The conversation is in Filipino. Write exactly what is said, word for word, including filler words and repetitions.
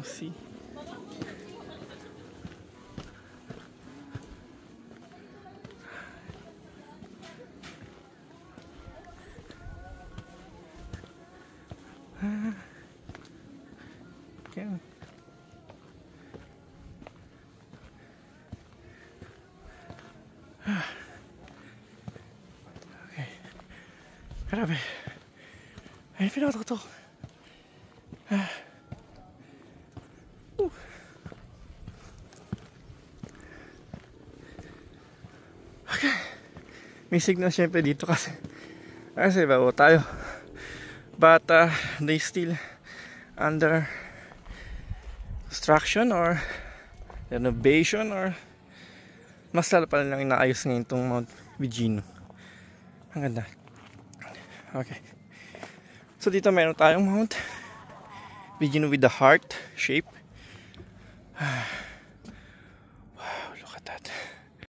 ng sea. Ah. Okay. Ah. Okay. Grabe. Ay, pinatutok. Ah. Uh. Okay. May signal syempre dito kasi kasi bago tayo. But uh, they still under construction or renovation or mas lalo pa lang inaayos ngayon itong Mount Brigino. Ang ganda. Okay. So dito meron tayong Mount Brigino with the heart shape. Wow, look at that.